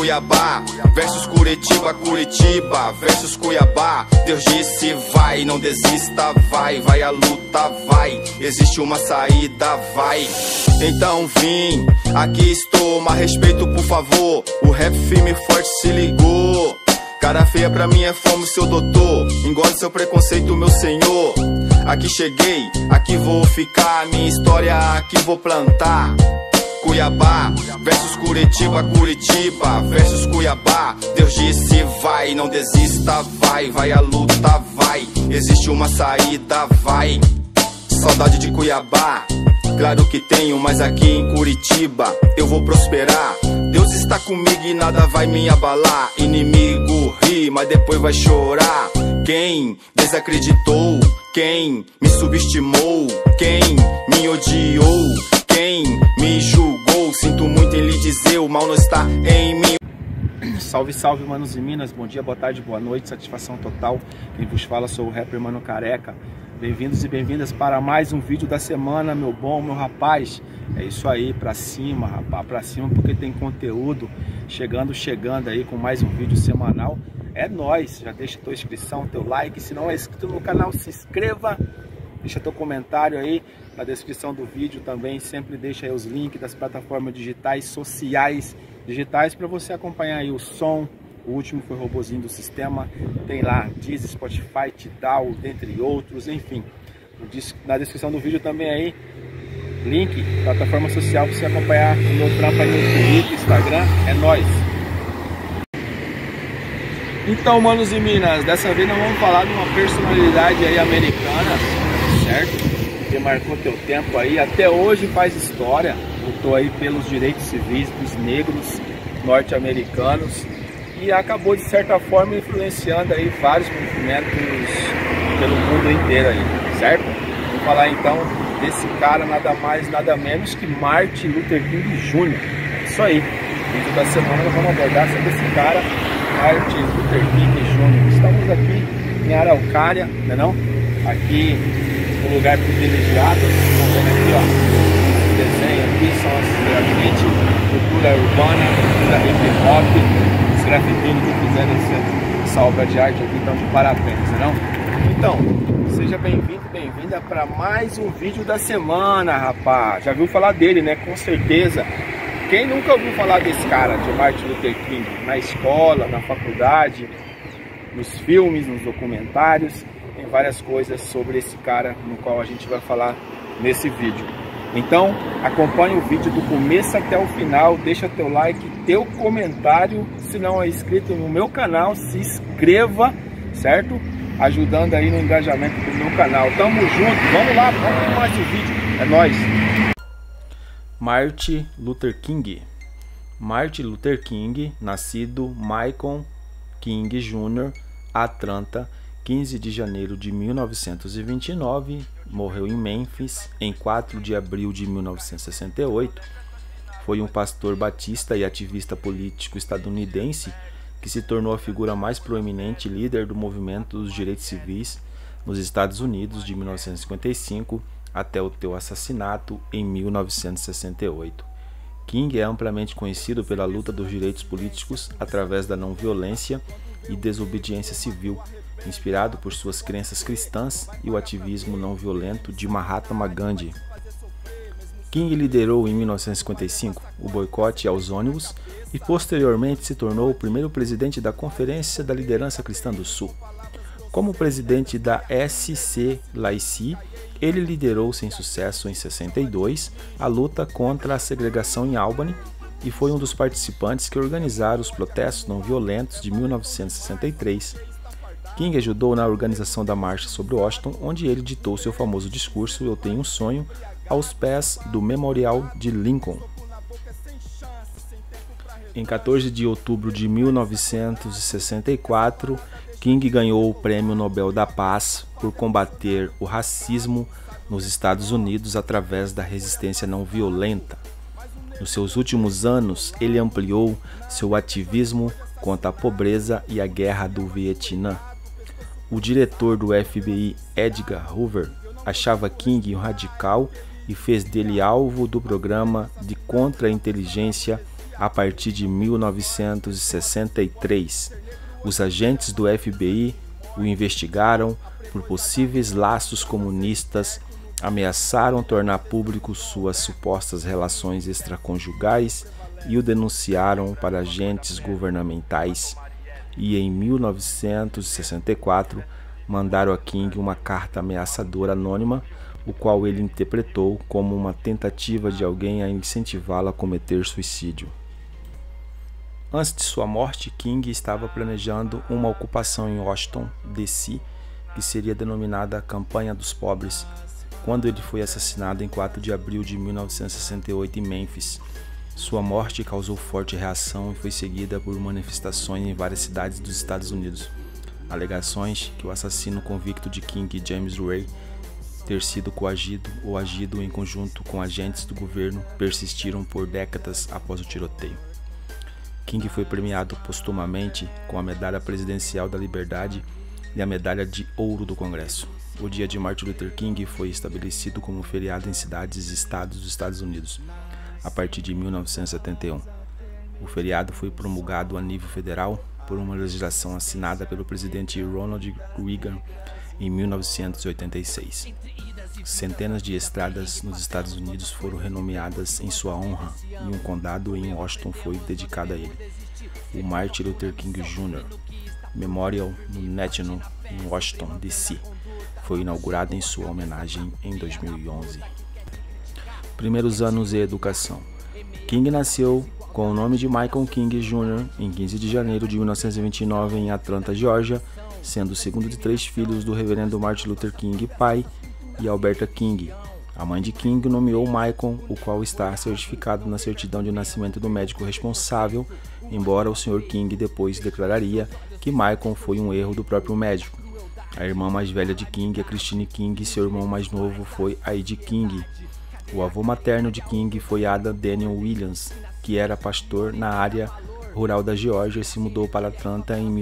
Cuiabá versus Curitiba, Curitiba versus Cuiabá. Deus disse vai, não desista, vai, vai a luta, vai. Existe uma saída, vai. Então vim, aqui estou, mas respeito por favor. O rap firme e forte se ligou. Cara feia pra mim é fome, seu doutor. Engole seu preconceito, meu senhor. Aqui cheguei, aqui vou ficar. Minha história aqui vou plantar. Cuiabá versus Curitiba, Curitiba versus Cuiabá. Deus disse vai, não desista, vai, vai a luta, vai. Existe uma saída, vai. Saudade de Cuiabá, claro que tenho, mas aqui em Curitiba eu vou prosperar. Deus está comigo e nada vai me abalar. Inimigo ri, mas depois vai chorar. Quem desacreditou, quem me subestimou, quem me odiou, quem me julgou, sinto muito em lhe dizer, o mal não está em mim. Salve, salve, manos e minas, bom dia, boa tarde, boa noite, satisfação total. Quem vos fala sou o rapper Mano Careca. Bem-vindos e bem-vindas para mais um vídeo da semana, meu bom, meu rapaz. É isso aí, pra cima, rapaz, pra cima, porque tem conteúdo chegando aí com mais um vídeo semanal. É nóis, já deixa tua inscrição, teu like, se não é inscrito no canal, se inscreva. Deixa teu comentário aí na descrição do vídeo também, sempre deixa aí os links das plataformas digitais, sociais, para você acompanhar aí o som. O último foi Robozinho do Sistema, tem lá Deezer, Spotify, Tidal, dentre outros, enfim. Na descrição do vídeo também aí, link, plataforma social para você acompanhar o meu trampo aí no Twitter, Instagram, é nóis! Então, manos e minas, dessa vez nós vamos falar de uma personalidade aí americana, certo? Que marcou teu tempo aí, até hoje faz história, lutou aí pelos direitos civis dos negros norte-americanos e acabou de certa forma influenciando aí vários movimentos pelo mundo inteiro aí, certo? Vamos falar então desse cara, nada mais, nada menos que Martin Luther King Jr. Isso aí, no vídeo da semana nós vamos abordar sobre esse cara, Martin Luther King Jr. Estamos aqui em Araucária, não é não? Aqui um lugar privilegiado, estão vendo aqui, ó, esse desenho aqui são as grafite, cultura urbana, cultura hip hop, os grafiteiros que fizeram essa obra de arte aqui, então de parabéns, não é não? Então, seja bem-vindo, bem-vinda para mais um vídeo da semana, rapaz. Já viu falar dele, né? Com certeza. Quem nunca ouviu falar desse cara, de Martin Luther King, na escola, na faculdade, nos filmes, nos documentários, tem várias coisas sobre esse cara no qual a gente vai falar nesse vídeo. Então, acompanhe o vídeo do começo até o final, deixa teu like, teu comentário, se não é inscrito no meu canal, se inscreva, certo? Ajudando aí no engajamento do meu canal. Tamo junto, vamos lá, vamos para mais um vídeo, é nóis! Martin Luther King. Martin Luther King, nascido Michael King Jr., Atlanta, 15 de janeiro de 1929, morreu em Memphis em 4 de abril de 1968. Foi um pastor batista e ativista político estadunidense que se tornou a figura mais proeminente e líder do movimento dos direitos civis nos Estados Unidos de 1955 até o seu assassinato em 1968. King é amplamente conhecido pela luta dos direitos políticos através da não violência e desobediência civil, inspirado por suas crenças cristãs e o ativismo não violento de Mahatma Gandhi. King liderou em 1955 o boicote aos ônibus e posteriormente se tornou o primeiro presidente da Conferência da Liderança Cristã do Sul. Como presidente da SCLC, ele liderou sem sucesso em 62 a luta contra a segregação em Albany e foi um dos participantes que organizaram os protestos não violentos de 1963. King ajudou na organização da Marcha sobre Washington, onde ele ditou seu famoso discurso "Eu tenho um sonho" aos pés do Memorial de Lincoln. Em 14 de outubro de 1964, King ganhou o Prêmio Nobel da Paz por combater o racismo nos Estados Unidos através da resistência não violenta. Nos seus últimos anos, ele ampliou seu ativismo contra a pobreza e a guerra do Vietnã. O diretor do FBI, Edgar Hoover, achava King um radical e fez dele alvo do programa de contra-inteligência A partir de 1963, os agentes do FBI o investigaram por possíveis laços comunistas, ameaçaram tornar público suas supostas relações extraconjugais e o denunciaram para agentes governamentais. E em 1964 mandaram a King uma carta ameaçadora anônima, o qual ele interpretou como uma tentativa de alguém a incentivá-lo a cometer suicídio. Antes de sua morte, King estava planejando uma ocupação em Washington, D.C., que seria denominada a Campanha dos Pobres, quando ele foi assassinado em 4 de abril de 1968 em Memphis. Sua morte causou forte reação e foi seguida por manifestações em várias cidades dos Estados Unidos. Alegações que o assassino convicto de King, James Ray, ter sido coagido ou agido em conjunto com agentes do governo persistiram por décadas após o tiroteio. King foi premiado postumamente com a Medalha Presidencial da Liberdade e a Medalha de Ouro do Congresso. O dia de Martin Luther King foi estabelecido como feriado em cidades e estados dos Estados Unidos a partir de 1971. O feriado foi promulgado a nível federal por uma legislação assinada pelo presidente Ronald Reagan em 1986. Centenas de estradas nos Estados Unidos foram renomeadas em sua honra e um condado em Washington foi dedicado a ele. O Martin Luther King Jr. Memorial National em Washington, D.C. foi inaugurado em sua homenagem em 2011. Primeiros anos e educação. King nasceu com o nome de Michael King Jr. em 15 de janeiro de 1929 em Atlanta, Geórgia, sendo o segundo de 3 filhos do reverendo Martin Luther King, pai, e Alberta King. A mãe de King nomeou Michael, o qual está certificado na certidão de nascimento do médico responsável, embora o Sr. King depois declararia que Michael foi um erro do próprio médico. A irmã mais velha de King é Christine King e seu irmão mais novo foi Aide King. O avô materno de King foi Adam Daniel Williams, que era pastor na área rural da Geórgia e se mudou para Atlanta em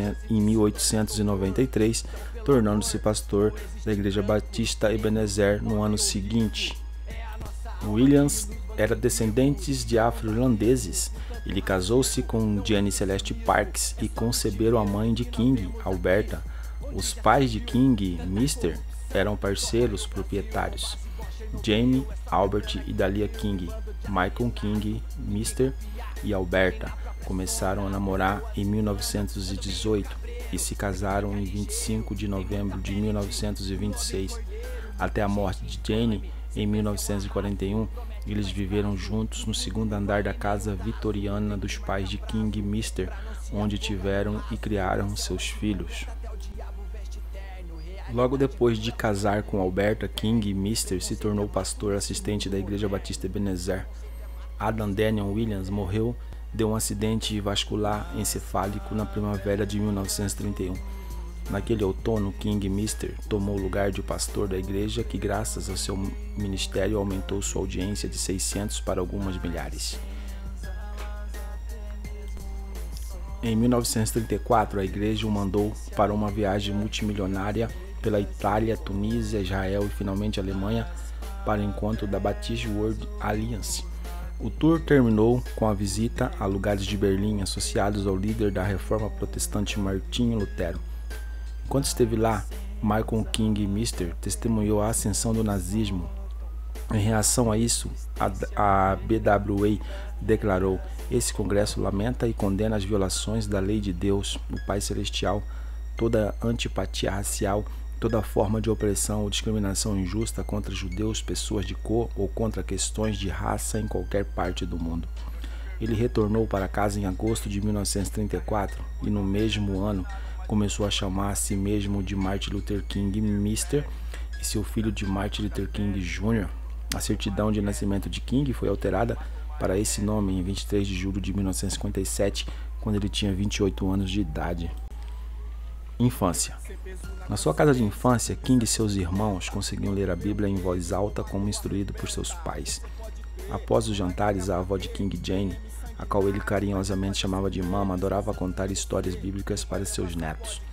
1893, tornando-se pastor da Igreja Batista Ebenezer no ano seguinte. Williams era descendente de afro-irlandeses. Ele casou-se com Jenny Celeste Parks e conceberam a mãe de King, Alberta. Os pais de King, Mr., eram parceiros proprietários. Jamie, Albert e Dahlia King, Michael King, Mr. e Alberta começaram a namorar em 1918 e se casaram em 25 de novembro de 1926. Até a morte de Jane em 1941, eles viveram juntos no segundo andar da casa vitoriana dos pais de King e Mr., onde tiveram e criaram seus filhos. Logo depois de casar com Alberta, King e Mr. se tornou pastor assistente da Igreja Batista Ebenezer. Adam Daniel Williams morreu de um acidente vascular encefálico na primavera de 1931. Naquele outono, King e Mr. tomou o lugar de pastor da igreja, que graças ao seu ministério aumentou sua audiência de 600 para algumas milhares. Em 1934, a igreja o mandou para uma viagem multimilionária pela Itália, Tunísia, Israel e finalmente Alemanha para o encontro da Baptist World Alliance. O tour terminou com a visita a lugares de Berlim associados ao líder da reforma protestante Martinho Lutero. Enquanto esteve lá, Michael King e Mr. testemunhou a ascensão do nazismo. Em reação a isso, a BWA declarou: "Esse congresso lamenta e condena as violações da lei de Deus, o Pai Celestial, toda antipatia racial, toda forma de opressão ou discriminação injusta contra judeus, pessoas de cor ou contra questões de raça em qualquer parte do mundo." Ele retornou para casa em agosto de 1934 e no mesmo ano começou a chamar a si mesmo de Martin Luther King Mr. e seu filho de Martin Luther King Jr. A certidão de nascimento de King foi alterada para esse nome em 23 de julho de 1957, quando ele tinha 28 anos de idade. Infância. Na sua casa de infância, King e seus irmãos conseguiam ler a Bíblia em voz alta como instruído por seus pais. Após os jantares, a avó de King, Jane, a qual ele carinhosamente chamava de Mama, adorava contar histórias bíblicas para seus netos.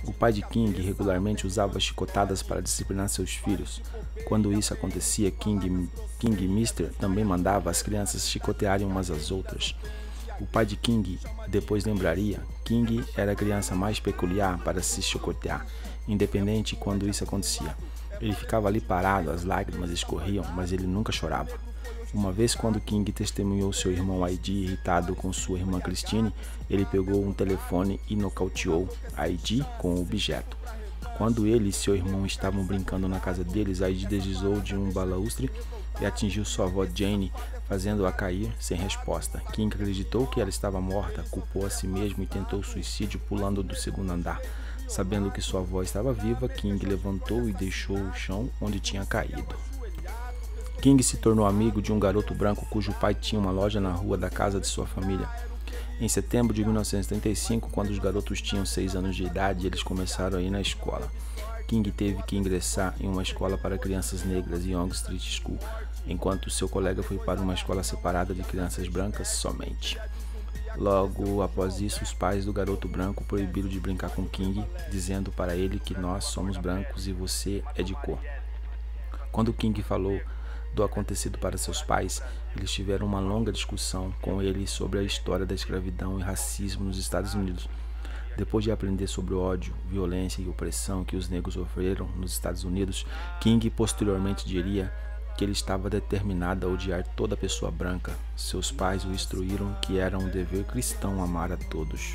O pai de King regularmente usava chicotadas para disciplinar seus filhos. Quando isso acontecia, King e Mister também mandava as crianças chicotearem umas às outras. O pai de King depois lembraria: King era a criança mais peculiar para se chicotear, independente quando isso acontecia. Ele ficava ali parado, as lágrimas escorriam, mas ele nunca chorava. Uma vez, quando King testemunhou seu irmão Aidi irritado com sua irmã Christine, ele pegou um telefone e nocauteou Aidi com o objeto. Quando ele e seu irmão estavam brincando na casa deles, Aidi deslizou de um balaustre e atingiu sua avó Jane, fazendo-a cair sem resposta. King acreditou que ela estava morta, culpou a si mesmo e tentou suicídio pulando do segundo andar. Sabendo que sua avó estava viva, King levantou e deixou o chão onde tinha caído. King se tornou amigo de um garoto branco cujo pai tinha uma loja na rua da casa de sua família. Em setembro de 1935, quando os garotos tinham 6 anos de idade, eles começaram a ir na escola. King teve que ingressar em uma escola para crianças negras, Young Street School, enquanto seu colega foi para uma escola separada de crianças brancas somente. Logo após isso, os pais do garoto branco proibiram de brincar com King, dizendo para ele que nós somos brancos e você é de cor. Quando King falou do acontecido para seus pais, eles tiveram uma longa discussão com ele sobre a história da escravidão e racismo nos Estados Unidos. Depois de aprender sobre o ódio, violência e opressão que os negros sofreram nos Estados Unidos, King posteriormente diria que ele estava determinado a odiar toda pessoa branca. Seus pais o instruíram que era um dever cristão amar a todos.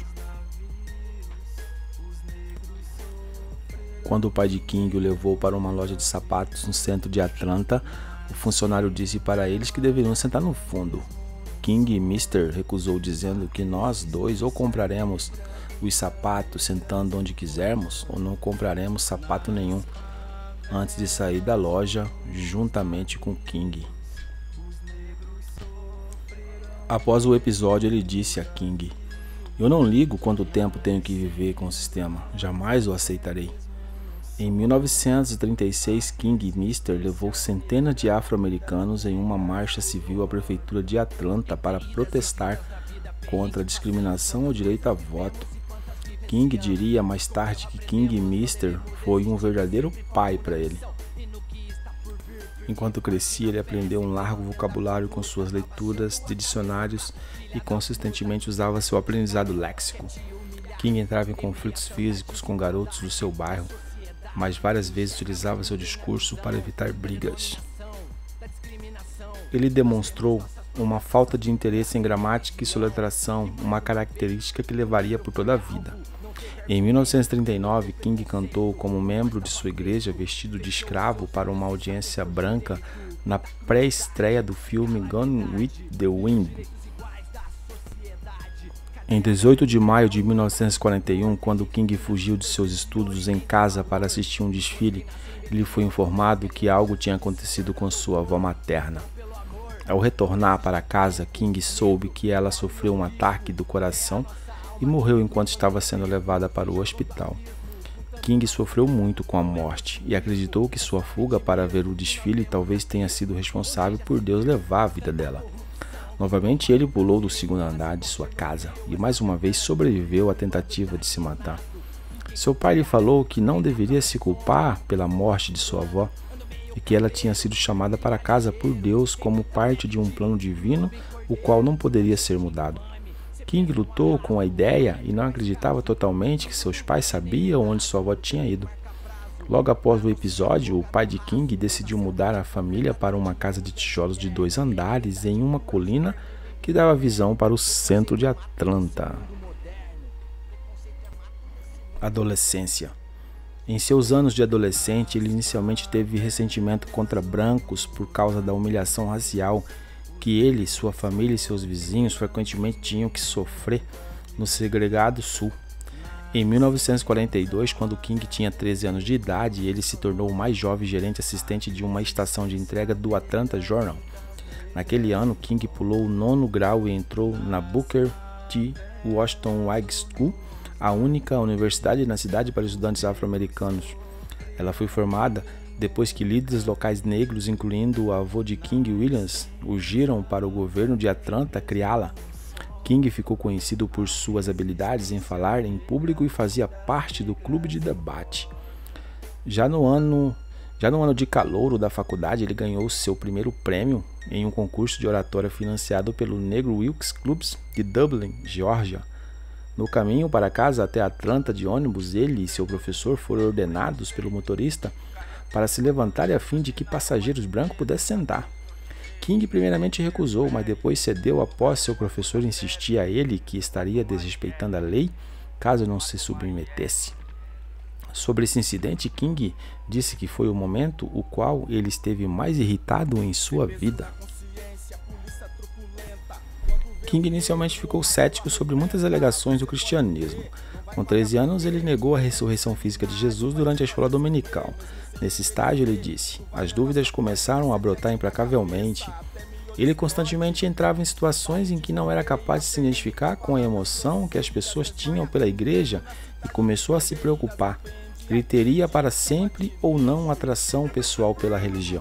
Quando o pai de King o levou para uma loja de sapatos no centro de Atlanta, o funcionário disse para eles que deveriam sentar no fundo. King e Mister recusou, dizendo que nós dois ou compraremos os sapatos sentando onde quisermos ou não compraremos sapato nenhum, antes de sair da loja juntamente com King. Após o episódio, ele disse a King: "Eu não ligo quanto tempo tenho que viver com o sistema, jamais o aceitarei." Em 1936, King e Mister levou centenas de afro-americanos em uma marcha civil à prefeitura de Atlanta para protestar contra a discriminação ao direito a voto. King diria mais tarde que King e Mister foi um verdadeiro pai para ele. Enquanto crescia, ele aprendeu um largo vocabulário com suas leituras de dicionários e consistentemente usava seu aprendizado léxico. King entrava em conflitos físicos com garotos do seu bairro, mas várias vezes utilizava seu discurso para evitar brigas. Ele demonstrou uma falta de interesse em gramática e soletração, uma característica que levaria por toda a vida. Em 1939, King cantou como membro de sua igreja vestido de escravo para uma audiência branca na pré-estreia do filme Gone with the Wind. Em 18 de maio de 1941, quando King fugiu de seus estudos em casa para assistir um desfile, ele foi informado que algo tinha acontecido com sua avó materna. Ao retornar para casa, King soube que ela sofreu um ataque do coração e morreu enquanto estava sendo levada para o hospital. King sofreu muito com a morte e acreditou que sua fuga para ver o desfile talvez tenha sido responsável por Deus levar a vida dela. Novamente, ele pulou do segundo andar de sua casa e mais uma vez sobreviveu à tentativa de se matar. Seu pai lhe falou que não deveria se culpar pela morte de sua avó e que ela tinha sido chamada para casa por Deus como parte de um plano divino, o qual não poderia ser mudado. King lutou com a ideia e não acreditava totalmente que seus pais sabiam onde sua avó tinha ido. Logo após o episódio, o pai de King decidiu mudar a família para uma casa de tijolos de 2 andares em uma colina que dava visão para o centro de Atlanta. Adolescência. Em seus anos de adolescente, ele inicialmente teve ressentimento contra brancos por causa da humilhação racial que ele, sua família e seus vizinhos frequentemente tinham que sofrer no segregado sul. Em 1942, quando King tinha 13 anos de idade, ele se tornou o mais jovem gerente assistente de uma estação de entrega do Atlanta Journal. Naquele ano, King pulou o 9º grau e entrou na Booker T. Washington High School, a única universidade na cidade para estudantes afro-americanos. Ela foi formada depois que líderes locais negros, incluindo o avô de King, Williams, urgiram para o governo de Atlanta criá-la. King ficou conhecido por suas habilidades em falar em público e fazia parte do clube de debate. Já no ano de calouro da faculdade, ele ganhou seu primeiro prêmio em um concurso de oratória financiado pelo Negro Wilkes Clubs de Dublin, Geórgia. No caminho para casa até Atlanta de ônibus, ele e seu professor foram ordenados pelo motorista para se levantarem a fim de que passageiros brancos pudessem sentar. King primeiramente recusou, mas depois cedeu após seu professor insistir a ele que estaria desrespeitando a lei caso não se submetesse. Sobre esse incidente, King disse que foi o momento o qual ele esteve mais irritado em sua vida. King inicialmente ficou cético sobre muitas alegações do cristianismo. Com 13 anos, ele negou a ressurreição física de Jesus durante a escola dominical. Nesse estágio, ele disse: as dúvidas começaram a brotar implacavelmente. Ele constantemente entrava em situações em que não era capaz de se identificar com a emoção que as pessoas tinham pela igreja e começou a se preocupar. Ele teria para sempre ou não atração pessoal pela religião.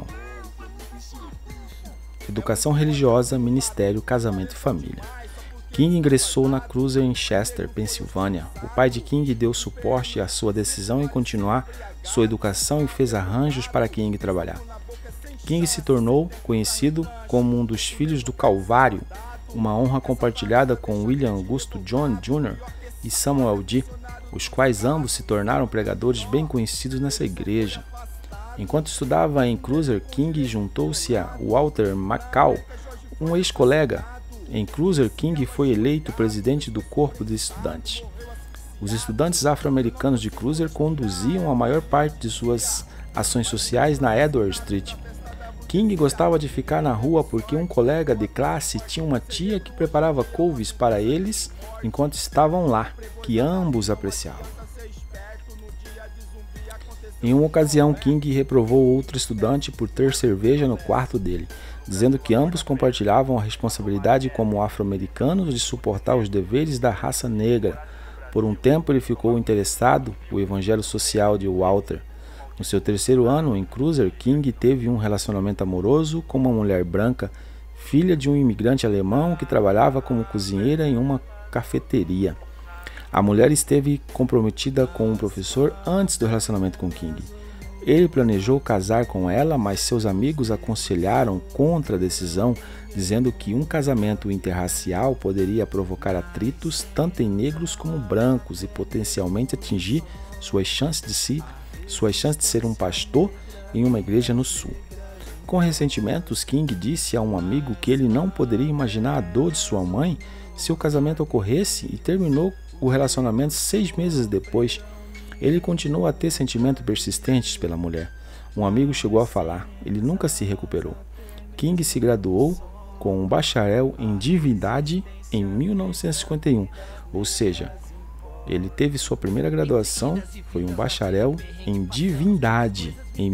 Educação religiosa, ministério, casamento e família. King ingressou na Cruiser em Chester, Pensilvânia. O pai de King deu suporte à sua decisão em continuar sua educação e fez arranjos para King trabalhar. King se tornou conhecido como um dos filhos do Calvário, uma honra compartilhada com William Augusto John Jr. e Samuel D., os quais ambos se tornaram pregadores bem conhecidos nessa igreja. Enquanto estudava em Cruiser, King juntou-se a Walter McCall, um ex-colega. Em Cruiser, King foi eleito presidente do corpo de estudantes. Os estudantes afro-americanos de Cruiser conduziam a maior parte de suas ações sociais na Edward Street. King gostava de ficar na rua porque um colega de classe tinha uma tia que preparava couves para eles enquanto estavam lá, que ambos apreciavam. Em uma ocasião, King reprovou outro estudante por ter cerveja no quarto dele, dizendo que ambos compartilhavam a responsabilidade como afro-americanos de suportar os deveres da raça negra. Por um tempo ele ficou interessado no evangelho social de Walter. No seu terceiro ano em Cruiser, King teve um relacionamento amoroso com uma mulher branca, filha de um imigrante alemão que trabalhava como cozinheira em uma cafeteria. A mulher esteve comprometida com um professor antes do relacionamento com King. Ele planejou casar com ela, mas seus amigos aconselharam contra a decisão, dizendo que um casamento interracial poderia provocar atritos tanto em negros como brancos e potencialmente atingir suas chances de ser um pastor em uma igreja no sul. Com ressentimentos, King disse a um amigo que ele não poderia imaginar a dor de sua mãe se o casamento ocorresse e terminou o relacionamento 6 meses depois. Ele continuou a ter sentimentos persistentes pela mulher. Um amigo chegou a falar: ele nunca se recuperou. King se graduou com um bacharel em divindade em 1951, ou seja, ele teve sua primeira graduação, foi um bacharel em divindade em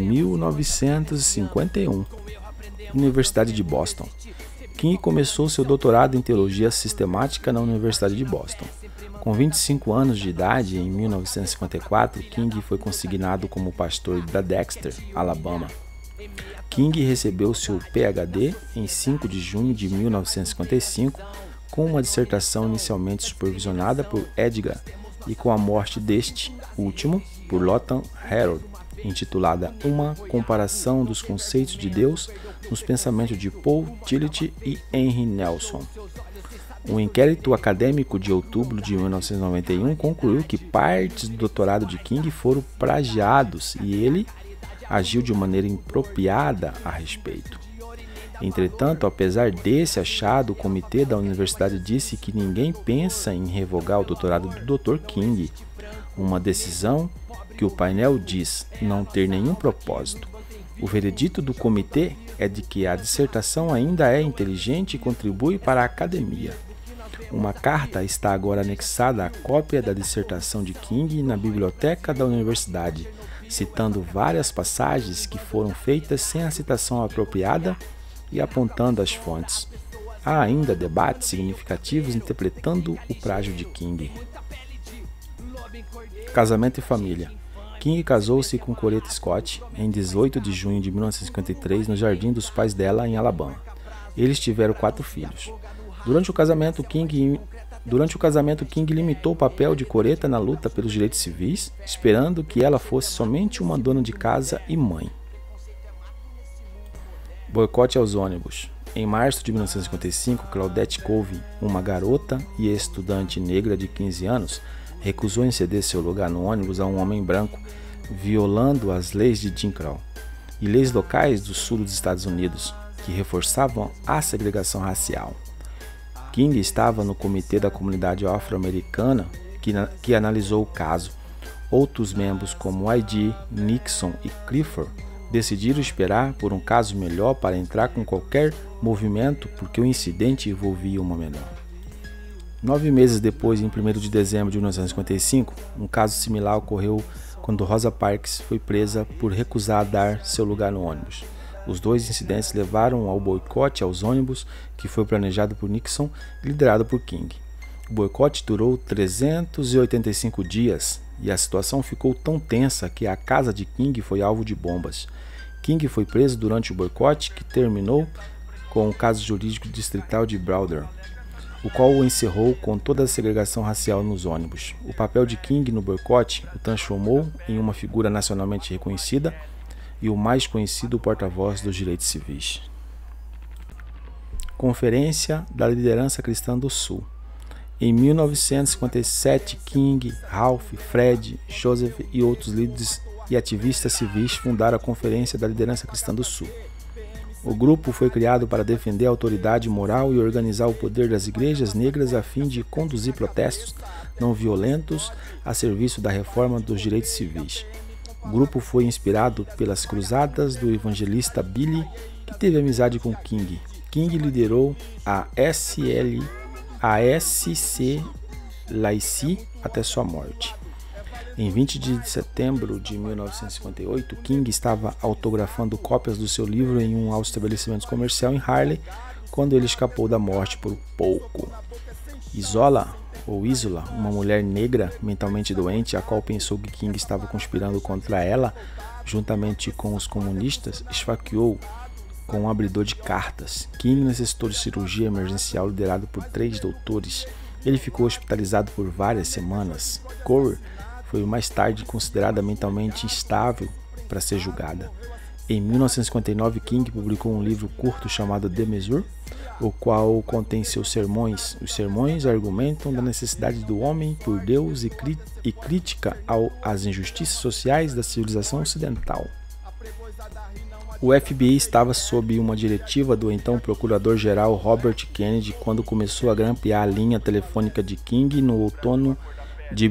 1951, Universidade de Boston. King começou seu doutorado em teologia sistemática na Universidade de Boston. Com 25 anos de idade, em 1954, King foi consignado como pastor da Dexter, Alabama. King recebeu seu PhD em 5 de junho de 1955, com uma dissertação inicialmente supervisionada por Edgar e com a morte deste último por Lawton Harold, intitulada Uma Comparação dos Conceitos de Deus nos Pensamentos de Paul Tillich e Henry Nelson. Um inquérito acadêmico de outubro de 1991 concluiu que partes do doutorado de King foram plagiados e ele agiu de maneira impropriada a respeito. Entretanto, apesar desse achado, o comitê da universidade disse que ninguém pensa em revogar o doutorado do Dr. King, uma decisão que o painel diz não ter nenhum propósito. O veredito do comitê é de que a dissertação ainda é inteligente e contribui para a academia. Uma carta está agora anexada à cópia da dissertação de King na biblioteca da universidade, citando várias passagens que foram feitas sem a citação apropriada e apontando as fontes. Há ainda debates significativos interpretando o plágio de King. Casamento e família. King casou-se com Coretta Scott em 18 de junho de 1953 no jardim dos pais dela em Alabama. Eles tiveram 4 filhos. Durante o casamento, King limitou o papel de Coretta na luta pelos direitos civis, esperando que ela fosse somente uma dona de casa e mãe. Boicote aos ônibus. Em março de 1955, Claudette Colvin, uma garota e estudante negra de 15 anos, recusou em ceder seu lugar no ônibus a um homem branco, violando as leis de Jim Crow e leis locais do sul dos Estados Unidos, que reforçavam a segregação racial. King estava no comitê da comunidade afro-americana que analisou o caso. Outros membros, como I.D., Nixon e Clifford, decidiram esperar por um caso melhor para entrar com qualquer movimento porque o incidente envolvia uma menor. 9 meses depois, em 1º de dezembro de 1955, um caso similar ocorreu quando Rosa Parks foi presa por recusar dar seu lugar no ônibus. Os dois incidentes levaram ao boicote aos ônibus, que foi planejado por Nixon e liderado por King. O boicote durou 385 dias e a situação ficou tão tensa que a casa de King foi alvo de bombas. King foi preso durante o boicote, que terminou com o caso jurídico distrital de Browder, o qual o encerrou com toda a segregação racial nos ônibus. O papel de King no boicote o transformou em uma figura nacionalmente reconhecida e o mais conhecido porta-voz dos direitos civis. Conferência da Liderança Cristã do Sul. Em 1957, King, Ralph, Fred, Joseph e outros líderes e ativistas civis fundaram a Conferência da Liderança Cristã do Sul. O grupo foi criado para defender a autoridade moral e organizar o poder das igrejas negras a fim de conduzir protestos não violentos a serviço da reforma dos direitos civis. O grupo foi inspirado pelas cruzadas do evangelista Billy, que teve amizade com King. King liderou a SCLAIC até sua morte. Em 20 de setembro de 1958, King estava autografando cópias do seu livro em um estabelecimento comercial em Harlem, quando ele escapou da morte por pouco. Isola, uma mulher negra mentalmente doente, a qual pensou que King estava conspirando contra ela, juntamente com os comunistas, esfaqueou com um abridor de cartas. King necessitou de cirurgia emergencial liderada por 3 doutores. Ele ficou hospitalizado por várias semanas. Cole foi mais tarde considerada mentalmente instável para ser julgada. Em 1959, King publicou um livro curto chamado The Measure, o qual contém seus sermões. Os sermões argumentam da necessidade do homem por Deus e crítica às injustiças sociais da civilização ocidental. O FBI estava sob uma diretiva do então procurador-geral Robert Kennedy quando começou a grampear a linha telefônica de King no outono de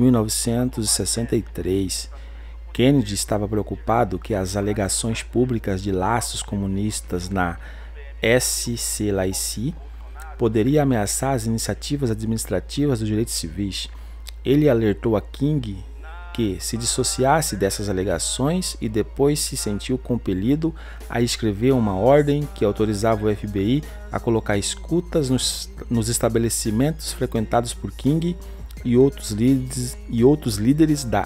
1963. Kennedy estava preocupado que as alegações públicas de laços comunistas na SCLAIC poderiam ameaçar as iniciativas administrativas dos direitos civis. Ele alertou a King que se dissociasse dessas alegações e depois se sentiu compelido a escrever uma ordem que autorizava o FBI a colocar escutas nos estabelecimentos frequentados por King e outros líderes da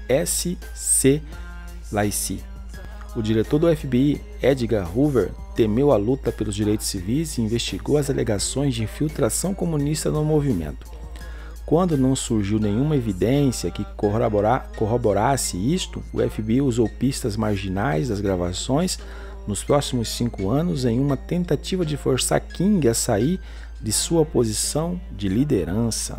SCLAIC. O diretor do FBI, Edgar Hoover, temeu a luta pelos direitos civis e investigou as alegações de infiltração comunista no movimento. Quando não surgiu nenhuma evidência que corroborasse isto, o FBI usou pistas marginais das gravações nos próximos 5 anos em uma tentativa de forçar King a sair de sua posição de liderança.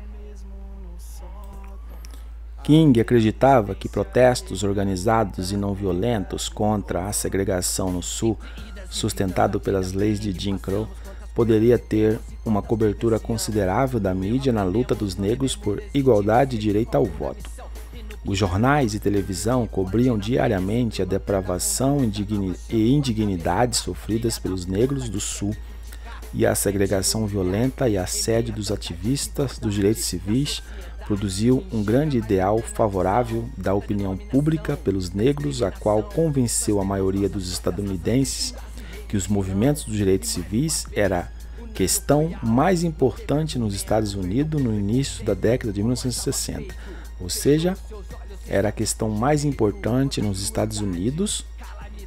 King acreditava que protestos organizados e não violentos contra a segregação no Sul, sustentado pelas leis de Jim Crow, poderia ter uma cobertura considerável da mídia na luta dos negros por igualdade e direito ao voto. Os jornais e televisão cobriam diariamente a depravação e indignidade sofridas pelos negros do Sul e a segregação violenta e assédio dos ativistas dos direitos civis produziu um grande ideal favorável da opinião pública pelos negros, a qual convenceu a maioria dos estadunidenses que os movimentos dos direitos civis era a questão mais importante nos Estados Unidos no início da década de 1960. Ou seja, era a questão mais importante nos Estados Unidos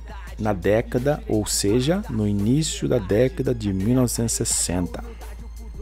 no início da década de 1960.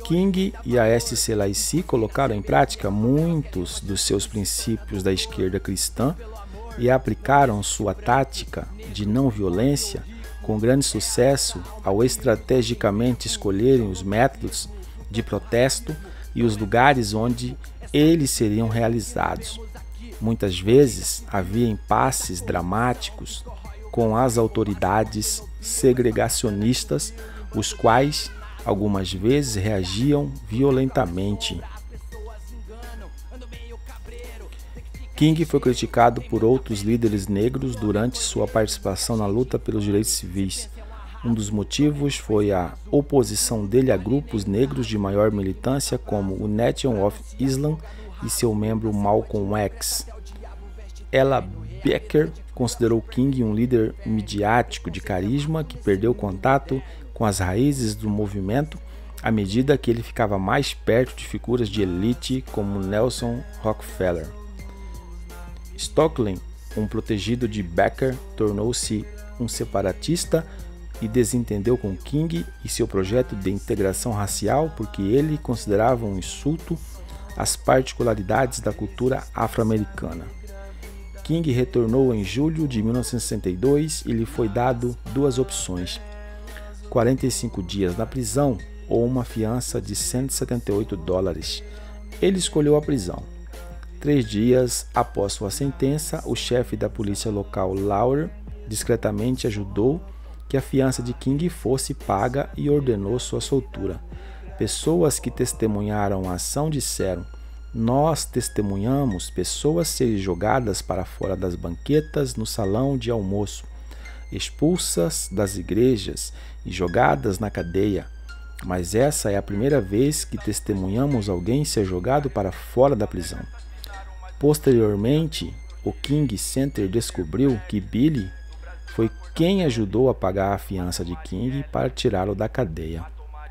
King e a SCLC colocaram em prática muitos dos seus princípios da esquerda cristã e aplicaram sua tática de não violência com grande sucesso ao estrategicamente escolherem os métodos de protesto e os lugares onde eles seriam realizados. Muitas vezes havia impasses dramáticos com as autoridades segregacionistas, os quais algumas vezes reagiam violentamente. King foi criticado por outros líderes negros durante sua participação na luta pelos direitos civis. Um dos motivos foi a oposição dele a grupos negros de maior militância como o Nation of Islam e seu membro Malcolm X. Ella Baker considerou King um líder midiático de carisma que perdeu contato com as raízes do movimento à medida que ele ficava mais perto de figuras de elite como Nelson Rockefeller. Stokely, um protegido de Baker, tornou-se um separatista e desentendeu com King e seu projeto de integração racial porque ele considerava um insulto às particularidades da cultura afro-americana. King retornou em julho de 1962 e lhe foi dado duas opções: 45 dias na prisão ou uma fiança de $178. Ele escolheu a prisão. 3 dias após sua sentença, o chefe da polícia local, Lauer, discretamente ajudou que a fiança de King fosse paga e ordenou sua soltura. Pessoas que testemunharam a ação disseram: "Nós testemunhamos pessoas serem jogadas para fora das banquetas no salão de almoço, expulsas das igrejas e jogadas na cadeia. Mas essa é a primeira vez que testemunhamos alguém ser jogado para fora da prisão." Posteriormente, o King Center descobriu que Billy foi quem ajudou a pagar a fiança de King para tirá-lo da cadeia.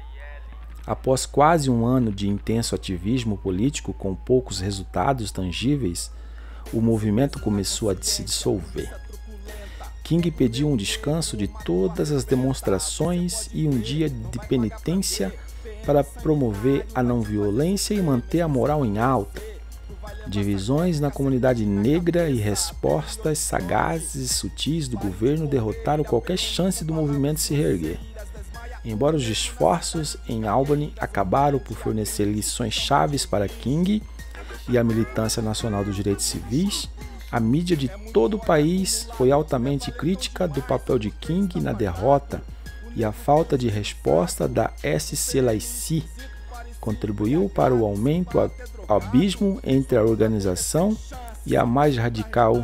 Após quase um ano de intenso ativismo político com poucos resultados tangíveis, o movimento começou a se dissolver. King pediu um descanso de todas as demonstrações e um dia de penitência para promover a não violência e manter a moral em alta. Divisões na comunidade negra e respostas sagazes e sutis do governo derrotaram qualquer chance do movimento se reerguer. Embora os esforços em Albany acabaram por fornecer lições chaves para King e a militância nacional dos direitos civis, a mídia de todo o país foi altamente crítica do papel de King na derrota e a falta de resposta da SCLC contribuiu para o aumento do abismo entre a organização e a mais radical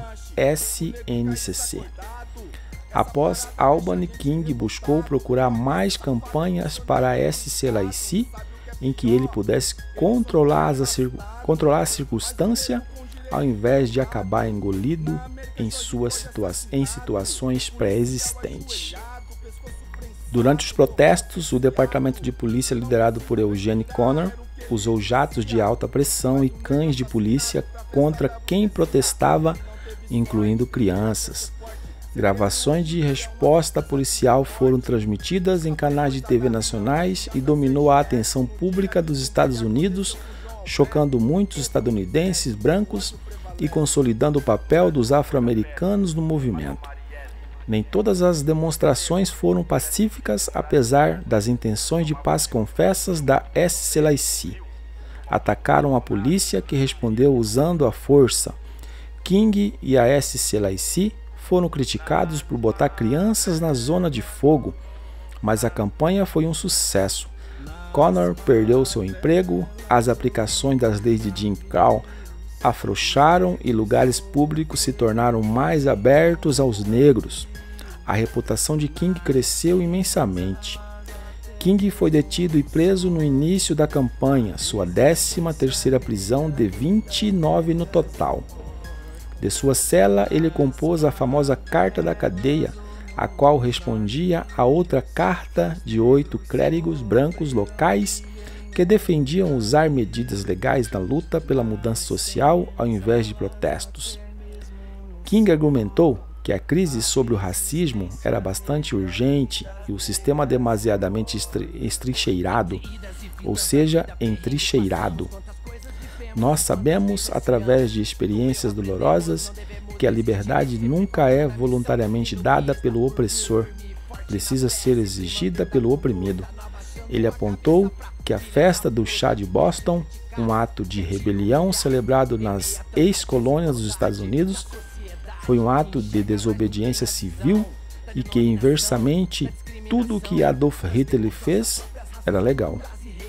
SNCC. Após Albany, King buscou procurar mais campanhas para a SCLC em que ele pudesse controlar a circunstância ao invés de acabar engolido em situações pré-existentes. Durante os protestos, o departamento de polícia liderado por Eugene Connor usou jatos de alta pressão e cães de polícia contra quem protestava, incluindo crianças. Gravações de resposta policial foram transmitidas em canais de TV nacionais e dominou a atenção pública dos Estados Unidos, chocando muitos estadunidenses brancos e consolidando o papel dos afro-americanos no movimento. Nem todas as demonstrações foram pacíficas, apesar das intenções de paz confessas da SCLC. Atacaram a polícia, que respondeu usando a força. King e a SCLC foram criticados por botar crianças na zona de fogo, mas a campanha foi um sucesso. Connor perdeu seu emprego, as aplicações das leis de Jim Crow afrouxaram e lugares públicos se tornaram mais abertos aos negros. A reputação de King cresceu imensamente. King foi detido e preso no início da campanha, sua 13ª prisão de 29 no total. De sua cela, ele compôs a famosa Carta da Cadeia, a qual respondia a outra carta de 8 clérigos brancos locais que defendiam usar medidas legais na luta pela mudança social ao invés de protestos. King argumentou que que a crise sobre o racismo era bastante urgente e o sistema demasiadamente estrincheirado, ou seja, entrincheirado. Nós sabemos, através de experiências dolorosas, que a liberdade nunca é voluntariamente dada pelo opressor, precisa ser exigida pelo oprimido. Ele apontou que a festa do chá de Boston, um ato de rebelião celebrado nas ex-colônias dos Estados Unidos, foi um ato de desobediência civil e que, inversamente, tudo o que Adolf Hitler fez era legal.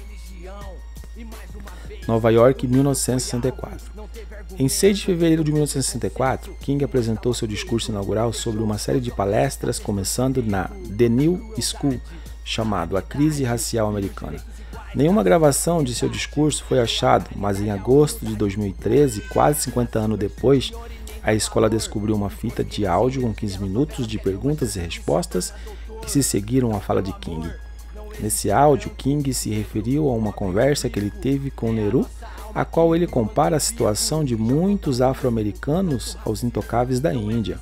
Nova York, 1964. Em 6 de fevereiro de 1964, King apresentou seu discurso inaugural sobre uma série de palestras, começando na The New School, chamado A Crise Racial Americana. Nenhuma gravação de seu discurso foi achada, mas em agosto de 2013, quase 50 anos depois, a escola descobriu uma fita de áudio com 15 minutos de perguntas e respostas que se seguiram à fala de King. Nesse áudio, King se referiu a uma conversa que ele teve com Nehru, a qual ele compara a situação de muitos afro-americanos aos intocáveis da Índia.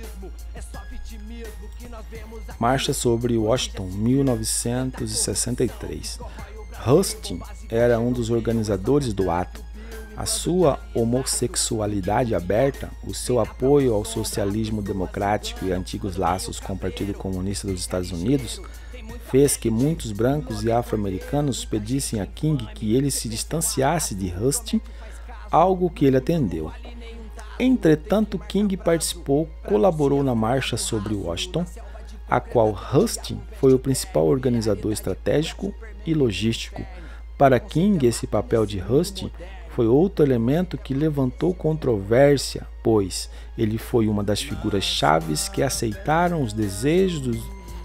Marcha sobre Washington, 1963. Hastings era um dos organizadores do ato. A sua homossexualidade aberta, o seu apoio ao socialismo democrático e antigos laços com o Partido Comunista dos Estados Unidos fez que muitos brancos e afro-americanos pedissem a King que ele se distanciasse de Hastings, algo que ele atendeu. Entretanto, King colaborou na marcha sobre Washington, a qual Hastings foi o principal organizador estratégico e logístico. Para King, esse papel de Hastings foi outro elemento que levantou controvérsia, pois ele foi uma das figuras chaves que aceitaram os desejos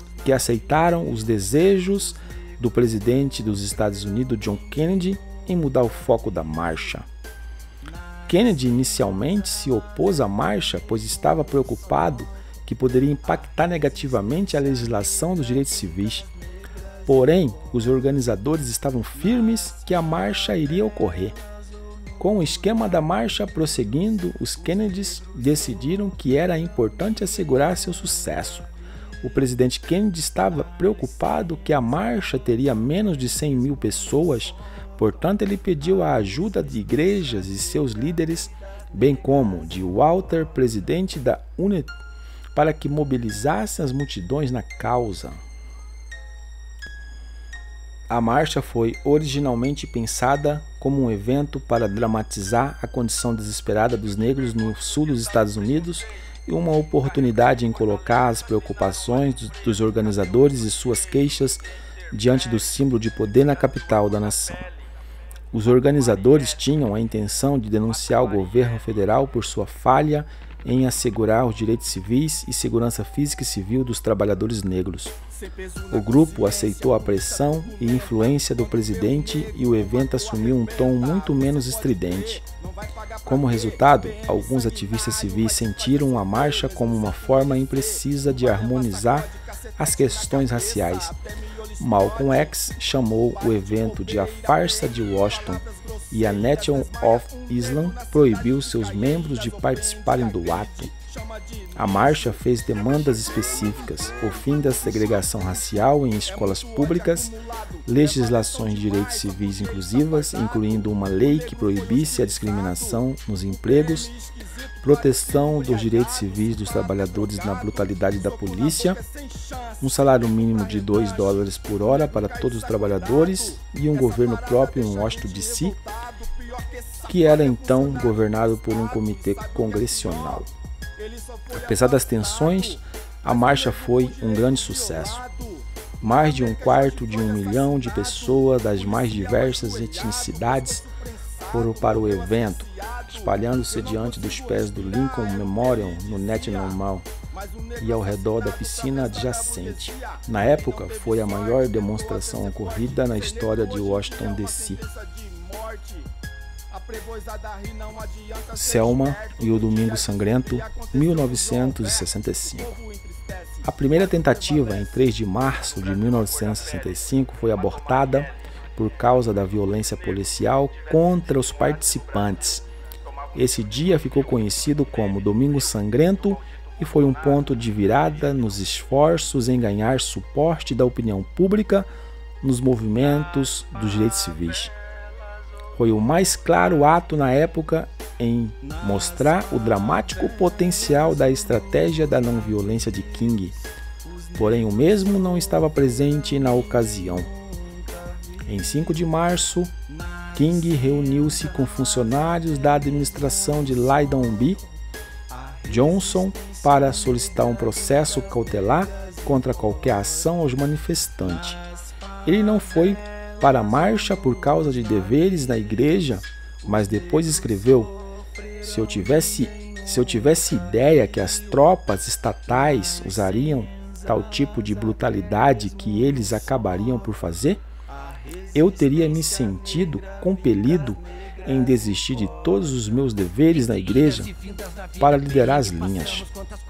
do presidente dos Estados Unidos, John Kennedy, em mudar o foco da marcha. Kennedy inicialmente se opôs à marcha, pois estava preocupado que poderia impactar negativamente a legislação dos direitos civis. Porém, os organizadores estavam firmes que a marcha iria ocorrer. Com o esquema da marcha prosseguindo, os Kennedys decidiram que era importante assegurar seu sucesso. O presidente Kennedy estava preocupado que a marcha teria menos de 100 mil pessoas, portanto ele pediu a ajuda de igrejas e seus líderes, bem como de Walter, presidente da UNIT, para que mobilizassem as multidões na causa. A marcha foi originalmente pensada como um evento para dramatizar a condição desesperada dos negros no sul dos Estados Unidos e uma oportunidade em colocar as preocupações dos organizadores e suas queixas diante do símbolo de poder na capital da nação. Os organizadores tinham a intenção de denunciar o governo federal por sua falha em assegurar os direitos civis e segurança física e civil dos trabalhadores negros. O grupo aceitou a pressão e influência do presidente e o evento assumiu um tom muito menos estridente. Como resultado, alguns ativistas civis sentiram a marcha como uma forma imprecisa de harmonizar as questões raciais. Malcolm X chamou o evento de a farsa de Washington e a Nation of Islam proibiu seus membros de participarem do ato. A marcha fez demandas específicas: o fim da segregação racial em escolas públicas, legislações de direitos civis inclusivas, incluindo uma lei que proibisse a discriminação nos empregos, proteção dos direitos civis dos trabalhadores na brutalidade da polícia, um salário mínimo de $2 por hora para todos os trabalhadores e um governo próprio em Washington DC, que era então governado por um comitê congressional. Apesar das tensões, a marcha foi um grande sucesso. Mais de 1/4 milhão de pessoas das mais diversas etnicidades foram para o evento, espalhando-se diante dos pés do Lincoln Memorial no National Mall e ao redor da piscina adjacente. Na época, foi a maior demonstração ocorrida na história de Washington DC. Selma e o Domingo Sangrento, 1965. A primeira tentativa, em 3 de março de 1965, foi abortada por causa da violência policial contra os participantes. Esse dia ficou conhecido como Domingo Sangrento e foi um ponto de virada nos esforços em ganhar suporte da opinião pública nos movimentos dos direitos civis. Foi o mais claro ato na época em mostrar o dramático potencial da estratégia da não-violência de King, porém o mesmo não estava presente na ocasião. Em 5 de março, King reuniu-se com funcionários da administração de Lyndon B. Johnson para solicitar um processo cautelar contra qualquer ação aos manifestantes. Ele não foi para a marcha por causa de deveres na igreja, mas depois escreveu: se eu tivesse ideia que as tropas estatais usariam tal tipo de brutalidade que eles acabariam por fazer, eu teria me sentido compelido em desistir de todos os meus deveres na igreja para liderar as linhas.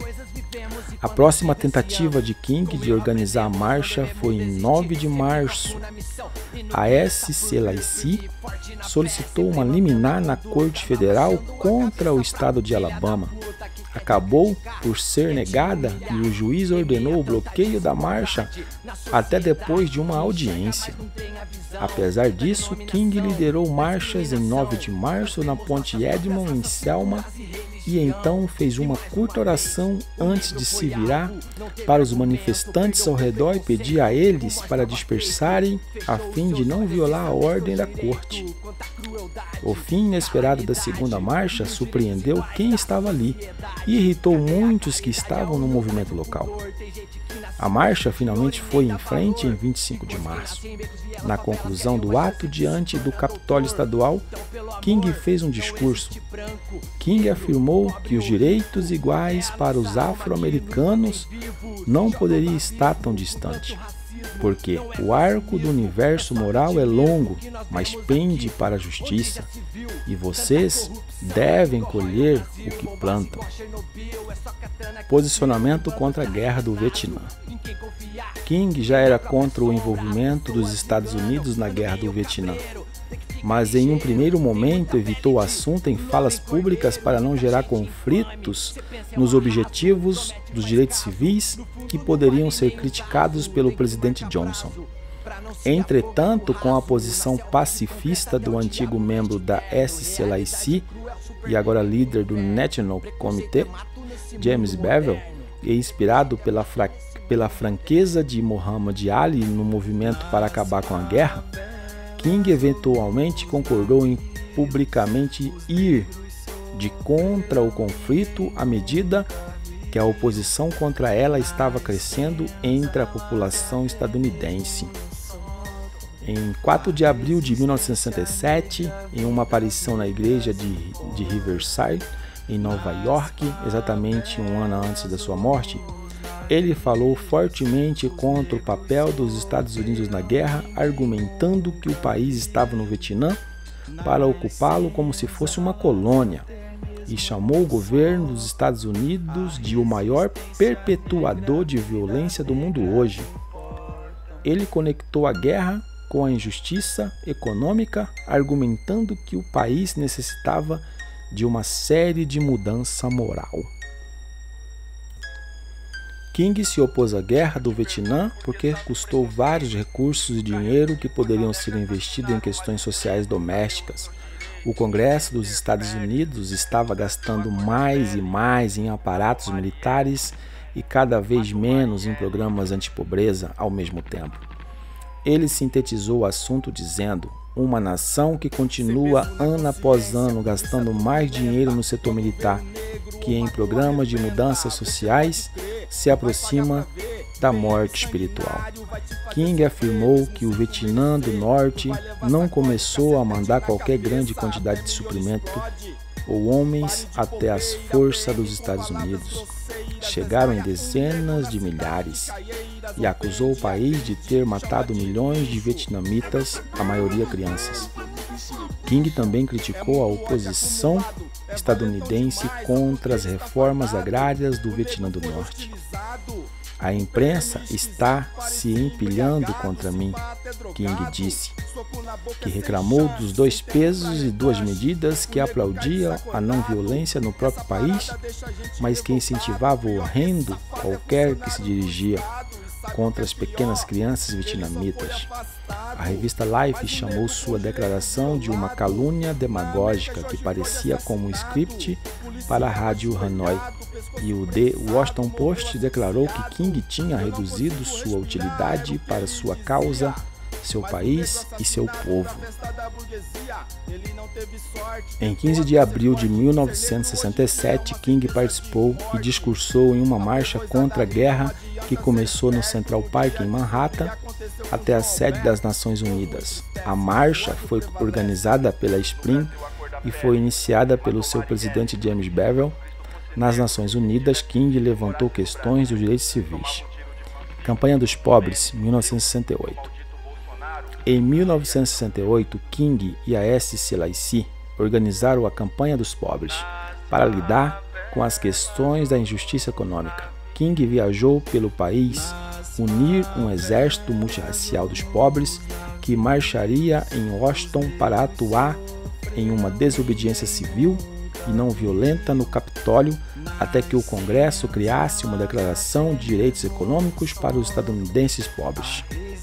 A próxima tentativa de King de organizar a marcha foi em 9 de março. A SCLC solicitou uma liminar na Corte Federal contra o estado de Alabama. Acabou por ser negada e o juiz ordenou o bloqueio da marcha até depois de uma audiência. Apesar disso, King liderou marchas em 9 de março na Ponte Edmond, em Selma, e então fez uma curta oração antes de se virar para os manifestantes ao redor e pedir a eles para dispersarem a fim de não violar a ordem da corte. O fim inesperado da segunda marcha surpreendeu quem estava ali e irritou muitos que estavam no movimento local. A marcha finalmente foi em frente em 25 de março. Na conclusão do ato diante do Capitólio Estadual, King fez um discurso. King afirmou que os direitos iguais para os afro-americanos não poderiam estar tão distantes, porque o arco do universo moral é longo, mas pende para a justiça, e vocês devem colher o que plantam. Posicionamento contra a Guerra do Vietnã. King já era contra o envolvimento dos Estados Unidos na Guerra do Vietnã, mas em um primeiro momento evitou o assunto em falas públicas para não gerar conflitos nos objetivos dos direitos civis que poderiam ser criticados pelo presidente Johnson. Entretanto, com a posição pacifista do antigo membro da SCLC e agora líder do National Committee, James Bevel, e inspirado pela franqueza de Muhammad Ali no movimento para acabar com a guerra, King eventualmente concordou em publicamente ir de contra o conflito à medida que a oposição contra ela estava crescendo entre a população estadunidense. Em 4 de abril de 1967, em uma aparição na igreja de Riverside, em Nova York, exatamente um ano antes da sua morte, ele falou fortemente contra o papel dos Estados Unidos na guerra, argumentando que o país estava no Vietnã para ocupá-lo como se fosse uma colônia, e chamou o governo dos Estados Unidos de o maior perpetuador de violência do mundo hoje. Ele conectou a guerra com a injustiça econômica, argumentando que o país necessitava de uma série de mudança moral. King se opôs à Guerra do Vietnã porque custou vários recursos e dinheiro que poderiam ser investidos em questões sociais domésticas. O Congresso dos Estados Unidos estava gastando mais e mais em aparatos militares e cada vez menos em programas antipobreza ao mesmo tempo. Ele sintetizou o assunto dizendo: uma nação que continua ano após ano gastando mais dinheiro no setor militar que em programas de mudanças sociais se aproxima da morte espiritual. King afirmou que o Vietnã do Norte não começou a mandar qualquer grande quantidade de suprimento ou homens até as forças dos Estados Unidos. Chegaram em dezenas de milhares, e acusou o país de ter matado milhões de vietnamitas, a maioria crianças. King também criticou a oposição estadunidense contra as reformas agrárias do Vietnã do Norte. A imprensa está se empilhando contra mim, King disse. que reclamou dos 2 pesos e 2 medidas, que aplaudia a não violência no próprio país, mas que incentivava o horrendo qualquer que se dirigia contra as pequenas crianças vietnamitas. A revista Life chamou sua declaração de uma calúnia demagógica que parecia como um script para a rádio Hanoi, e o The Washington Post declarou que King tinha reduzido sua utilidade para sua causa, seu país e seu povo. Em 15 de abril de 1967, King participou e discursou em uma marcha contra a guerra que começou no Central Park, em Manhattan, até a sede das Nações Unidas. A marcha foi organizada pela Spring e foi iniciada pelo seu presidente James Bevel. Nas Nações Unidas, King levantou questões dos direitos civis. Campanha dos Pobres, 1968. Em 1968, King e a S. Selassie organizaram a Campanha dos Pobres para lidar com as questões da injustiça econômica. King viajou pelo país unir um exército multirracial dos pobres que marcharia em Washington para atuar em uma desobediência civil e não violenta no Capitólio até que o Congresso criasse uma declaração de direitos econômicos para os estadunidenses pobres.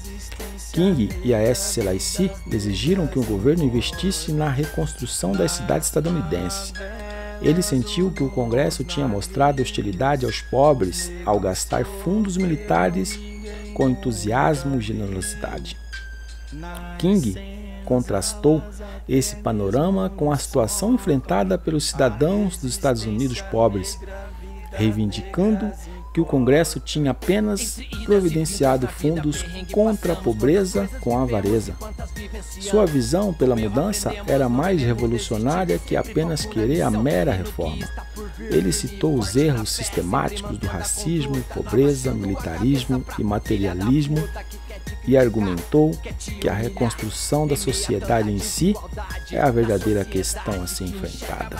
King e a S. Selassie exigiram que o governo investisse na reconstrução das cidades estadunidenses. Ele sentiu que o Congresso tinha mostrado hostilidade aos pobres ao gastar fundos militares com entusiasmo e generosidade. King contrastou esse panorama com a situação enfrentada pelos cidadãos dos Estados Unidos pobres, reivindicando que o Congresso tinha apenas providenciado fundos contra a pobreza com a avareza. Sua visão pela mudança era mais revolucionária que apenas querer a mera reforma. Ele citou os erros sistemáticos do racismo, pobreza, militarismo e materialismo e argumentou que a reconstrução da sociedade em si é a verdadeira questão a ser enfrentada.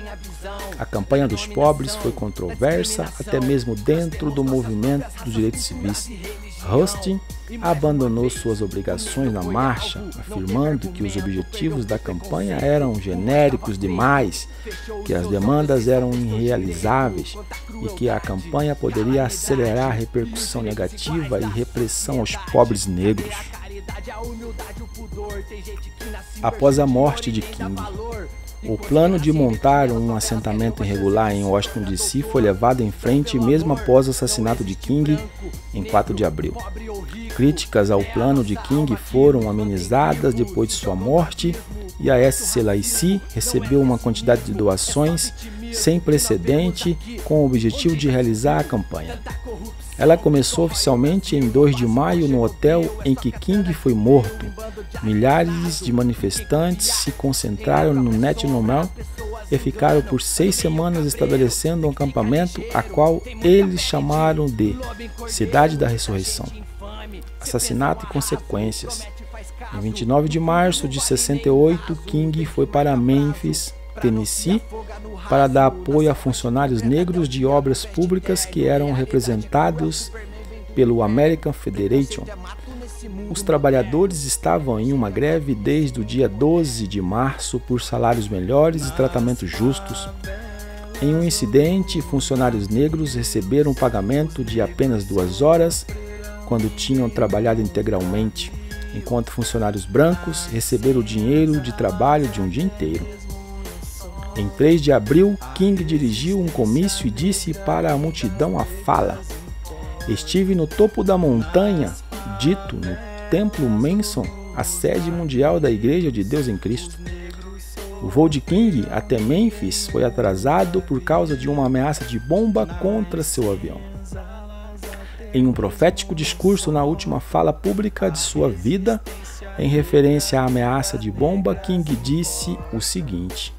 A campanha dos pobres foi controversa até mesmo dentro do movimento dos direitos civis. Huston abandonou suas obrigações na marcha, afirmando que os objetivos da campanha eram genéricos demais, que as demandas eram irrealizáveis e que a campanha poderia acelerar a repercussão negativa e repressão aos pobres negros. Após a morte de King, o plano de montar um assentamento irregular em Washington, D.C. foi levado em frente mesmo após o assassinato de King em 4 de abril. Críticas ao plano de King foram amenizadas depois de sua morte e a S. Selassie recebeu uma quantidade de doações sem precedente com o objetivo de realizar a campanha. Ela começou oficialmente em 2 de maio no hotel em que King foi morto. Milhares de manifestantes se concentraram no National Mall e ficaram por 6 semanas estabelecendo um acampamento a qual eles chamaram de Cidade da Ressurreição. Assassinato e consequências. Em 29 de março de 68, King foi para Memphis, Tennessee, para dar apoio a funcionários negros de obras públicas que eram representados pelo American Federation. Os trabalhadores estavam em uma greve desde o dia 12 de março por salários melhores e tratamentos justos. Em um incidente, funcionários negros receberam um pagamento de apenas 2 horas quando tinham trabalhado integralmente, enquanto funcionários brancos receberam o dinheiro de trabalho de um dia inteiro. Em 3 de abril, King dirigiu um comício e disse para a multidão a fala: "Estive no topo da montanha, dito no Templo Manson, a sede mundial da Igreja de Deus em Cristo." O voo de King até Memphis foi atrasado por causa de uma ameaça de bomba contra seu avião. Em um profético discurso na última fala pública de sua vida, em referência à ameaça de bomba, King disse o seguinte: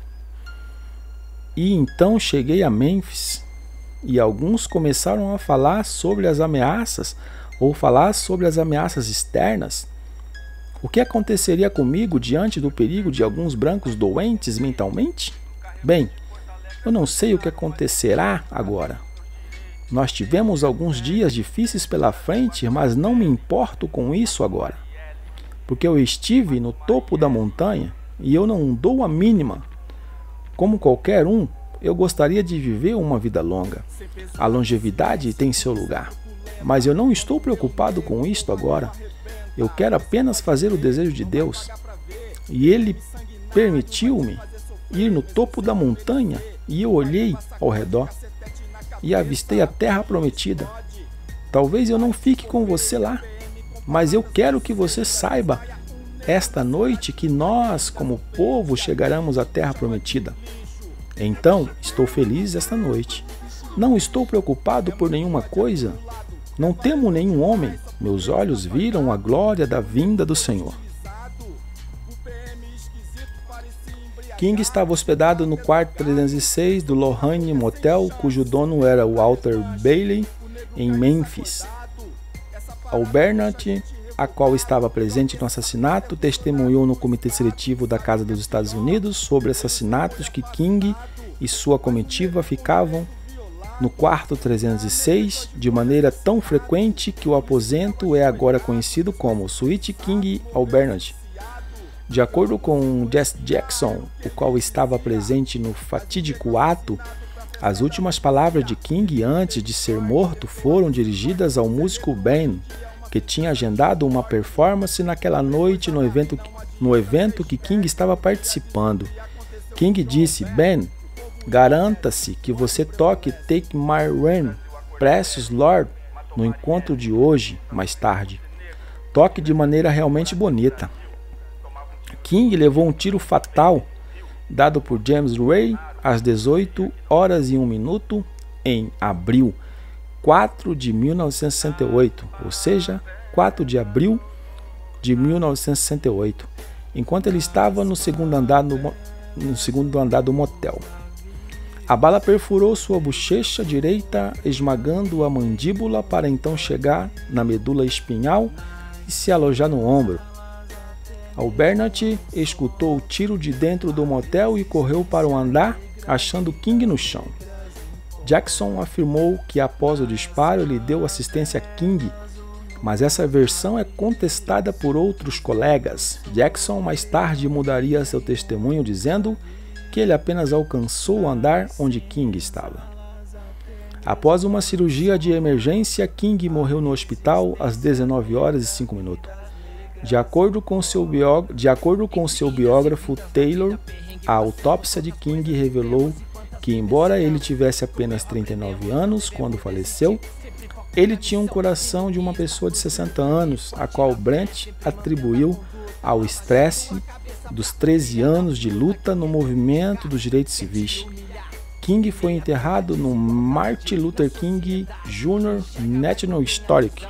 "E então cheguei a Memphis, e alguns começaram a falar sobre as ameaças, ou falar sobre as ameaças externas. O que aconteceria comigo diante do perigo de alguns brancos doentes mentalmente? Bem, eu não sei o que acontecerá agora. Nós tivemos alguns dias difíceis pela frente, mas não me importo com isso agora. porque eu estive no topo da montanha e eu não dou a mínima. Como qualquer um, eu gostaria de viver uma vida longa. A longevidade tem seu lugar, mas eu não estou preocupado com isto agora. Eu quero apenas fazer o desejo de Deus. E Ele permitiu-me ir no topo da montanha e eu olhei ao redor e avistei a terra prometida. Talvez eu não fique com você lá, mas eu quero que você saiba esta noite que nós, como povo, chegaremos à terra prometida. Então, estou feliz esta noite. Não estou preocupado por nenhuma coisa. Não temo nenhum homem. Meus olhos viram a glória da vinda do Senhor. King estava hospedado no quarto 306 do Lorraine Motel, cujo dono era Walter Bailey, em Memphis. Albernat, a qual estava presente no assassinato, testemunhou no comitê seletivo da Casa dos Estados Unidos sobre assassinatos que King e sua comitiva ficavam no quarto 306 de maneira tão frequente que o aposento é agora conhecido como Suíte King Albernat. De acordo com Jesse Jackson, o qual estava presente no fatídico ato, as últimas palavras de King antes de ser morto foram dirigidas ao músico Ben, que tinha agendado uma performance naquela noite no evento que King estava participando. King disse: Ben, garanta-se que você toque Take My Rain, Precious Lord, no encontro de hoje, mais tarde. Toque de maneira realmente bonita. King levou um tiro fatal dado por James Ray às 18h01 em abril 4 de 1968, ou seja, 4 de abril de 1968, enquanto ele estava no segundo andar do motel. A bala perfurou sua bochecha direita, esmagando a mandíbula para então chegar na medula espinhal e se alojar no ombro. Albernat escutou o tiro de dentro do motel e correu para o andar, achando King no chão. Jackson afirmou que após o disparo ele deu assistência a King, mas essa versão é contestada por outros colegas. Jackson mais tarde mudaria seu testemunho dizendo que ele apenas alcançou o andar onde King estava. Após uma cirurgia de emergência, King morreu no hospital às 19h05. De acordo com seu biógrafo Taylor, a autópsia de King revelou que, embora ele tivesse apenas 39 anos quando faleceu, ele tinha um coração de uma pessoa de 60 anos, a qual Brent atribuiu ao estresse dos 13 anos de luta no movimento dos direitos civis. King foi enterrado no Martin Luther King Jr. National Historic.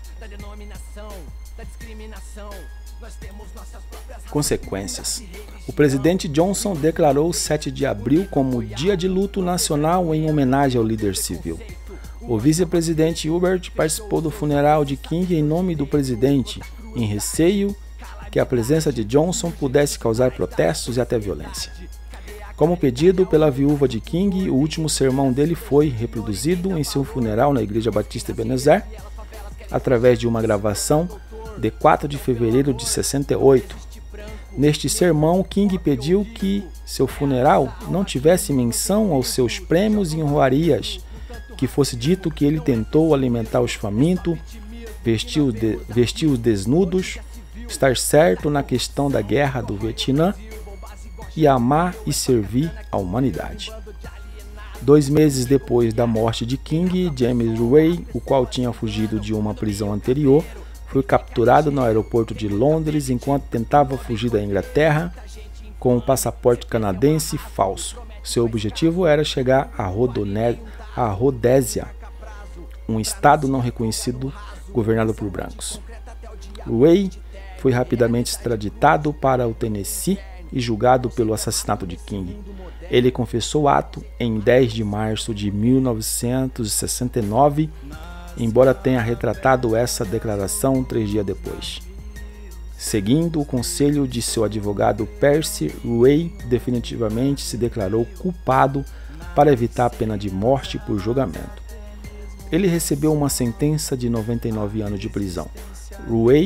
Consequências. O presidente Johnson declarou 7 de abril como Dia de Luto Nacional em homenagem ao líder civil. O vice-presidente Hubert participou do funeral de King em nome do presidente, em receio que a presença de Johnson pudesse causar protestos e até violência. Como pedido pela viúva de King, o último sermão dele foi reproduzido em seu funeral na Igreja Batista Ebenezer, através de uma gravação de 4 de fevereiro de 68. Neste sermão, King pediu que seu funeral não tivesse menção aos seus prêmios e honrarias, que fosse dito que ele tentou alimentar os famintos, vestir os desnudos, estar certo na questão da guerra do Vietnã e amar e servir a humanidade. 2 meses depois da morte de King, James Ray, o qual tinha fugido de uma prisão anterior, foi capturado no aeroporto de Londres enquanto tentava fugir da Inglaterra com um passaporte canadense falso. Seu objetivo era chegar a Rodésia, um estado não reconhecido governado por brancos. Ray foi rapidamente extraditado para o Tennessee e julgado pelo assassinato de King. Ele confessou o ato em 10 de março de 1969, embora tenha retratado essa declaração 3 dias depois. Seguindo o conselho de seu advogado Percy, Ray definitivamente se declarou culpado para evitar a pena de morte por julgamento. Ele recebeu uma sentença de 99 anos de prisão. Ray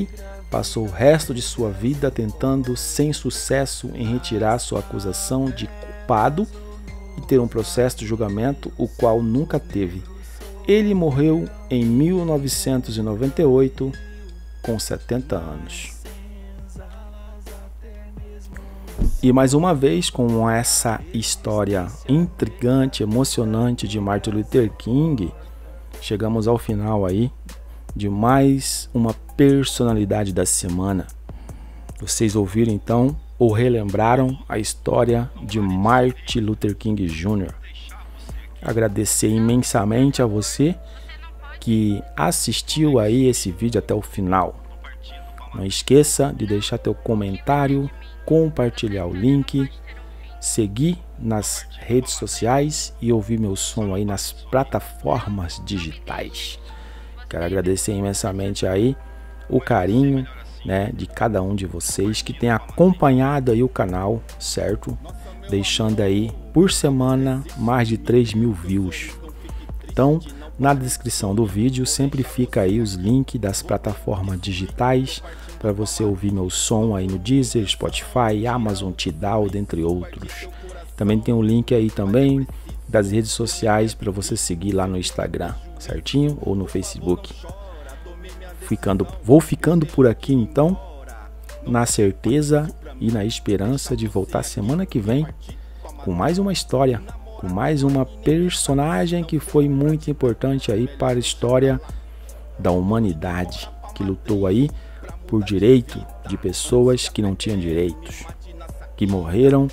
passou o resto de sua vida tentando, sem sucesso, em retirar sua acusação de culpado e ter um processo de julgamento, o qual nunca teve. Ele morreu em 1998, com 70 anos. E mais uma vez, com essa história intrigante, emocionante de Martin Luther King, chegamos ao final aí de mais uma personalidade da semana. Vocês ouviram então ou relembraram a história de Martin Luther King Jr. Agradecer imensamente a você que assistiu aí esse vídeo até o final. Não esqueça de deixar teu comentário, compartilhar o link, seguir nas redes sociais e ouvir meu som aí nas plataformas digitais. Quero agradecer imensamente aí o carinho, né, de cada um de vocês que tem acompanhado aí o canal, certo? Deixando aí por semana mais de 3.000 views. Então, na descrição do vídeo sempre fica aí os links das plataformas digitais para você ouvir meu som aí no Deezer, Spotify, Amazon, Tidal, dentre outros. Também tem o link aí também das redes sociais para você seguir lá no Instagram, certinho? Ou no Facebook. Vou ficando por aqui então, na certeza e na esperança de voltar semana que vem com mais uma história, com mais uma personagem que foi muito importante aí para a história da humanidade, que lutou aí por direito de pessoas que não tinham direitos, que morreram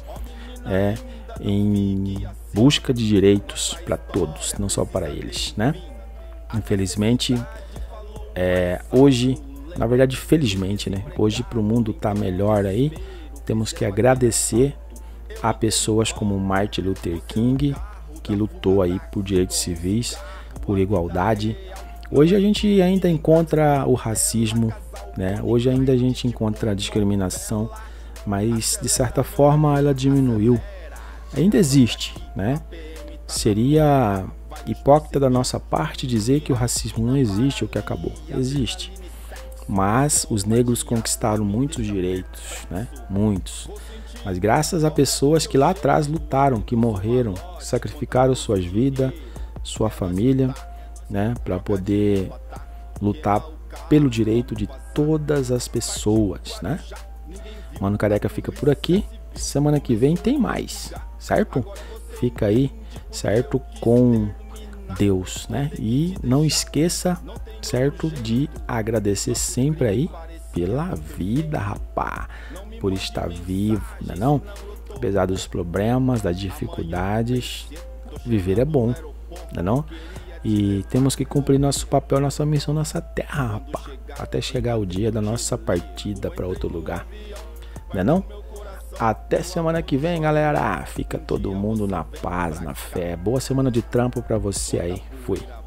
em busca de direitos para todos, não só para eles, né? Infelizmente, hoje, na verdade, felizmente, né? Hoje para o mundo tá melhor aí, temos que agradecer a pessoas como Martin Luther King, que lutou aí por direitos civis, por igualdade. Hoje a gente ainda encontra o racismo, né? Hoje ainda a gente encontra a discriminação, mas de certa forma ela diminuiu. Ainda existe, né? Seria hipócrita da nossa parte dizer que o racismo não existe ou que acabou. Existe. Mas os negros conquistaram muitos direitos, né? Muitos. Mas graças a pessoas que lá atrás lutaram, que morreram, sacrificaram suas vidas, sua família, né? Para poder lutar pelo direito de todas as pessoas, né? Mano Careca fica por aqui. Semana que vem tem mais, certo? Fica aí, certo? Com Deus, né? E não esqueça, certo? De agradecer sempre aí pela vida, rapá. Por estar vivo, né não? Apesar dos problemas, das dificuldades, viver é bom, né não? E temos que cumprir nosso papel, nossa missão, nossa terra, rapá. Até chegar o dia da nossa partida para outro lugar, né não? Até semana que vem, galera. Fica todo mundo na paz, na fé. Boa semana de trampo pra você aí. Fui.